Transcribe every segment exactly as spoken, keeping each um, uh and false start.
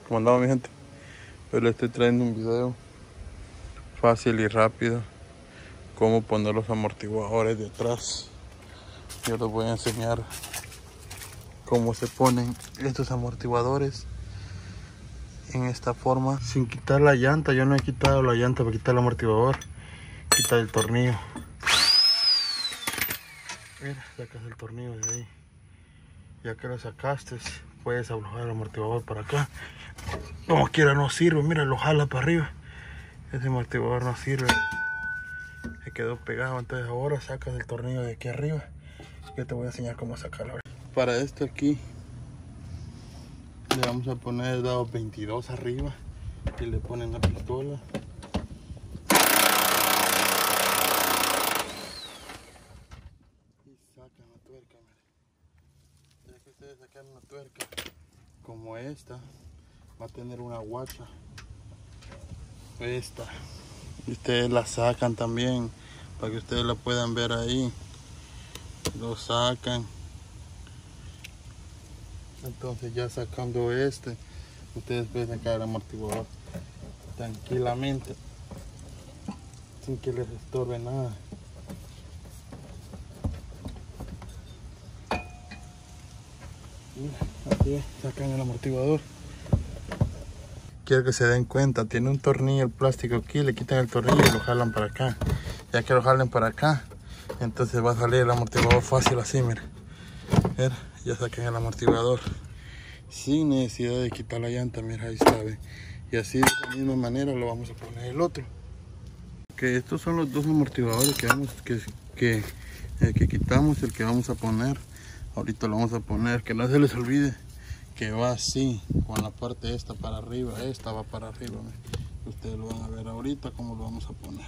¿Cómo andamos, mi gente? Hoy les estoy trayendo un video fácil y rápido. Cómo poner los amortiguadores de atrás. Yo les voy a enseñar cómo se ponen estos amortiguadores en esta forma, sin quitar la llanta. Yo no he quitado la llanta para quitar el amortiguador. Quitar el tornillo. Mira, sacas el tornillo de ahí. Ya que lo sacaste, puedes aflojar el amortiguador para acá. Como quiera no sirve, mira, lo jala para arriba. Ese amortiguador no sirve, se quedó pegado. Entonces ahora sacas el tornillo de aquí arriba. Yo te voy a enseñar cómo sacarlo. Para esto aquí le vamos a poner el dado veintidós arriba y le ponen la pistola. Y sacan la tuerca, mira. Ya que ustedes sacan una tuerca como esta, va a tener una guacha. Esta. Y ustedes la sacan también para que ustedes la puedan ver ahí. Lo sacan. Entonces ya sacando este, ustedes pueden sacar el amortiguador tranquilamente, sin que les estorbe nada. Mira, así es, sacan el amortiguador. Quiero que se den cuenta, tiene un tornillo el plástico aquí, le quitan el tornillo y lo jalan para acá. Ya que lo jalen para acá, entonces va a salir el amortiguador fácil así, mira. Mira, ya sacan el amortiguador sin necesidad de quitar la llanta, mira, ahí está, ¿ve? Y así de la misma manera lo vamos a poner el otro. Que estos son los dos amortiguadores que vamos que, que el que quitamos, el que vamos a poner. Ahorita lo vamos a poner, que no se les olvide que va así, con la parte esta para arriba, esta va para arriba, ¿ve? Ustedes lo van a ver ahorita cómo lo vamos a poner.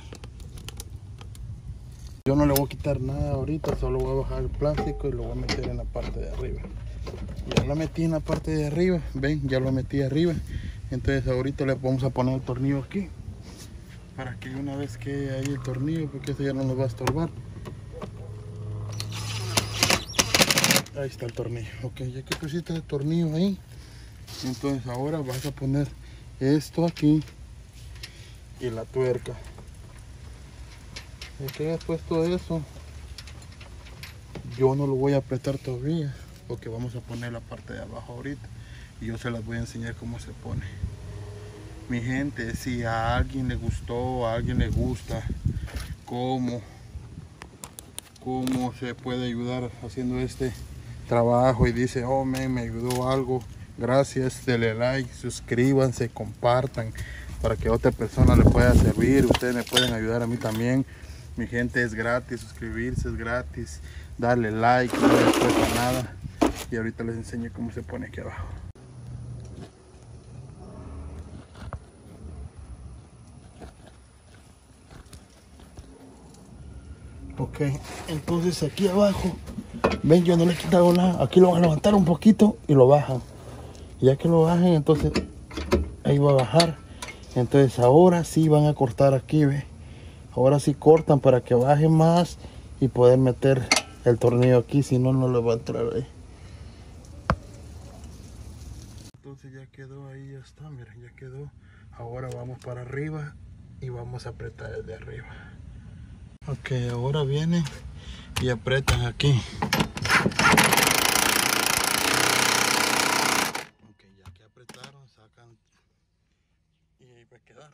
Yo no le voy a quitar nada ahorita, solo voy a bajar el plástico y lo voy a meter en la parte de arriba. Ya lo metí en la parte de arriba, ven, ya lo metí arriba. Entonces ahorita le vamos a poner el tornillo aquí, para que una vez que ahí el tornillo, porque eso ya no nos va a estorbar. Ahí está el tornillo. Ok, ya que pusiste el tornillo ahí, entonces ahora vas a poner esto aquí y la tuerca. Ya que hayas puesto eso, yo no lo voy a apretar todavía, porque vamos a poner la parte de abajo ahorita y yo se las voy a enseñar cómo se pone. Mi gente, si a alguien le gustó, a alguien le gusta cómo, cómo se puede ayudar haciendo este trabajo y dice, oh man, me ayudó algo, gracias, denle like, suscríbanse, compartan para que otra persona le pueda servir. Ustedes me pueden ayudar a mí también. Mi gente, es gratis, suscribirse es gratis, darle like, no les cuesta nada. Y ahorita les enseño cómo se pone aquí abajo. Ok, entonces aquí abajo, ven, yo no le he quitado nada. Aquí lo van a levantar un poquito y lo bajan. Y ya que lo bajen, entonces ahí va a bajar. Entonces ahora sí van a cortar aquí, ve. Ahora sí cortan para que baje más y poder meter el tornillo aquí, si no, no le va a entrar ahí. Entonces ya quedó ahí, ya está, miren, ya quedó. Ahora vamos para arriba y vamos a apretar desde arriba. Ok, ahora vienen y apretan aquí. Ok, ya que apretaron, sacan y ahí va a quedar.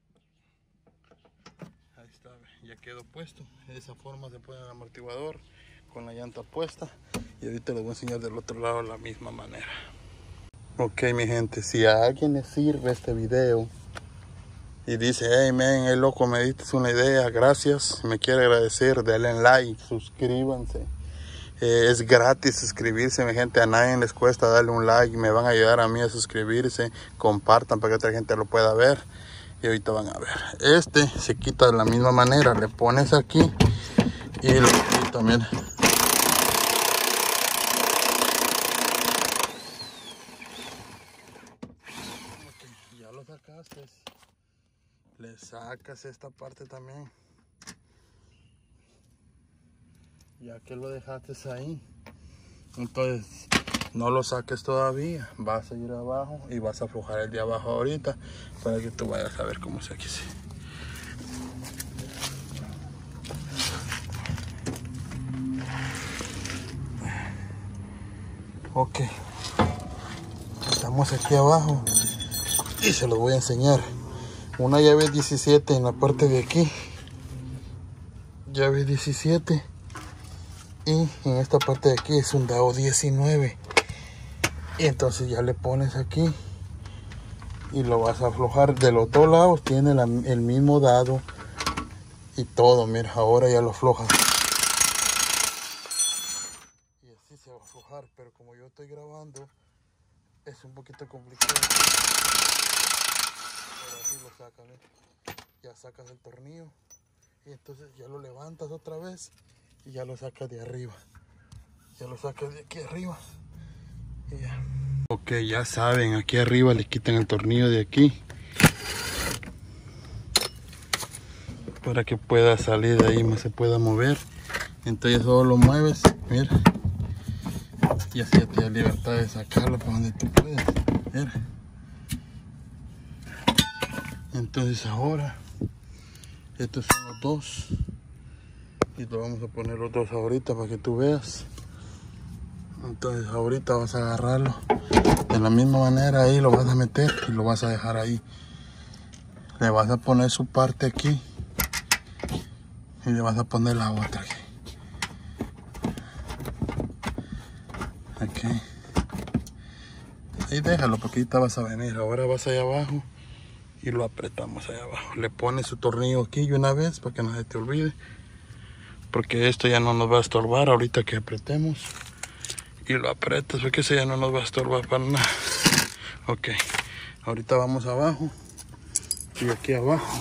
Ahí está, ya quedó puesto. De esa forma se pone el amortiguador con la llanta puesta. Y ahorita les voy a enseñar del otro lado de la misma manera. Ok, mi gente, si a alguien le sirve este video y dice, hey man, el loco, me diste una idea, gracias, me quiere agradecer, denle like, suscríbanse. Eh, es gratis suscribirse, mi gente, a nadie les cuesta darle un like, me van a ayudar a mí a suscribirse, compartan para que otra gente lo pueda ver. Y ahorita van a ver, este se quita de la misma manera, le pones aquí y lo quito, miren. Okay, ya lo sacaste, le sacas esta parte también, ya que lo dejaste ahí. Entonces No lo saques todavía, vas a ir abajo y vas a aflojar el de abajo ahorita para que tú vayas a ver cómo se hace. Ok, estamos aquí abajo y se los voy a enseñar. Una llave diecisiete en la parte de aquí, llave diecisiete, y en esta parte de aquí es un dado diecinueve. Y entonces ya le pones aquí y lo vas a aflojar. De los dos lados tiene la, el mismo dado y todo. Mira, ahora ya lo aflojas. Y así se va a aflojar, pero como yo estoy grabando es un poquito complicado. Pero así lo sacas, ¿eh? Ya sacas el tornillo y entonces ya lo levantas otra vez y ya lo sacas de arriba. Ya lo sacas de aquí arriba. Y ya. Ok, ya saben, aquí arriba le quitan el tornillo de aquí para que pueda salir de ahí, más se pueda mover. Entonces solo lo mueves, mira, y así ya te da libertad de sacarlo para donde tú puedas. Mira. Entonces ahora estos son los dos y te vamos a poner los dos ahorita para que tú veas. Entonces ahorita vas a agarrarlo de la misma manera, ahí lo vas a meter y lo vas a dejar ahí. Le vas a poner su parte aquí y le vas a poner la otra aquí. Aquí. Ahí déjalo porque ahorita vas a venir. Ahora vas allá abajo y lo apretamos allá abajo. Le pones su tornillo aquí y una vez para que no se te olvide, porque esto ya no nos va a estorbar ahorita que apretemos. Y lo apretas porque ese ya no nos va a estorbar para nada. Ok, ahorita vamos abajo y aquí abajo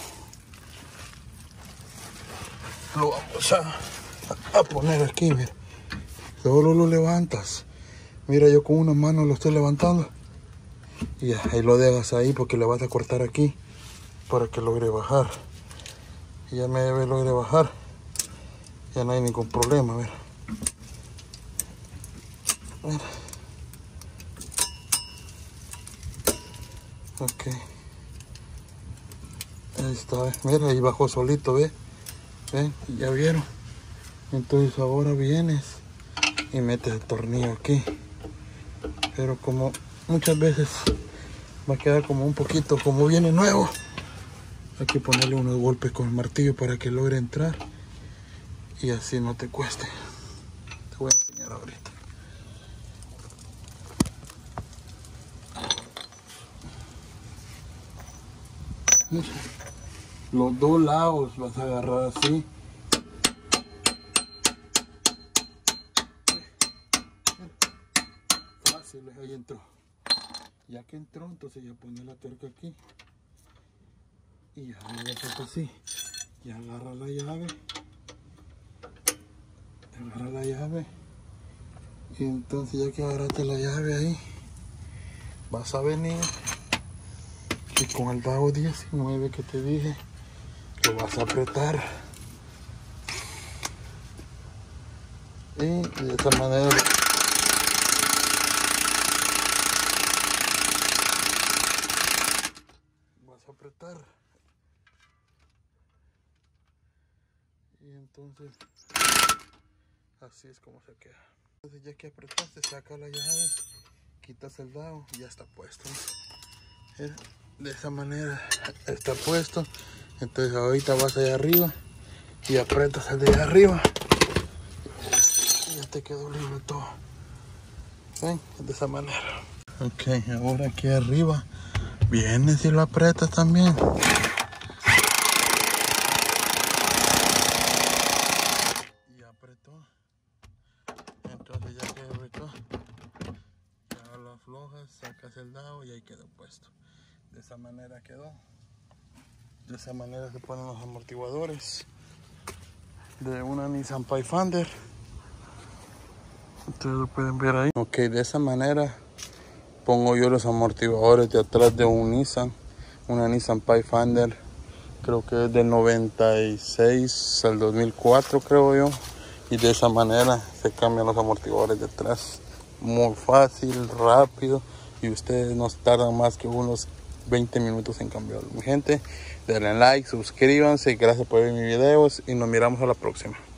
lo vamos a, a poner aquí. Mira, solo lo levantas. Mira, yo con una mano lo estoy levantando y ya, ahí lo dejas ahí porque le vas a cortar aquí para que logre bajar. Y ya me logre bajar, ya no hay ningún problema. Mira. Mira. Ok, ahí está, ¿eh? Mira, ahí bajó solito, ve, ve, ya vieron. Entonces ahora vienes y metes el tornillo aquí, pero como muchas veces va a quedar como un poquito, como viene nuevo, hay que ponerle unos golpes con el martillo para que logre entrar y así no te cueste. Te voy a enseñar ahorita. Los dos lados vas a agarrar así. Fácil, ahí entró. Ya que entró, entonces ya pone la tuerca aquí. Y ya le haces así. Y agarra la llave. Agarra la llave. Y entonces ya que agarraste la llave ahí, vas a venir. Y con el dado diecinueve que te dije, lo vas a apretar. Y de esta manera vas a apretar. Y entonces, así es como se queda. Entonces ya que apretaste, saca la llave, quitas el dado y ya está puesto. De esa manera está puesto. Entonces ahorita vas allá arriba y aprietas el de allá arriba y ya te quedó libre todo. ¿Ven? De esa manera. Ok, ahora aquí arriba vienes y lo aprietas también. Y apretó. Entonces ya que apretó, ya lo aflojas, sacas el dado y ahí quedó puesto. De esa manera quedó. De esa manera se ponen los amortiguadores de una Nissan Pathfinder. Ustedes lo pueden ver ahí. Ok, de esa manera pongo yo los amortiguadores de atrás de un Nissan, una Nissan Pathfinder. Creo que es del noventa y seis al dos mil cuatro, creo yo. Y de esa manera se cambian los amortiguadores de atrás. muy fácil, rápido, y ustedes no tardan más que unos veinte minutos en cambiarlo. Mi gente, denle like, suscríbanse, gracias por ver mis videos y nos miramos a la próxima.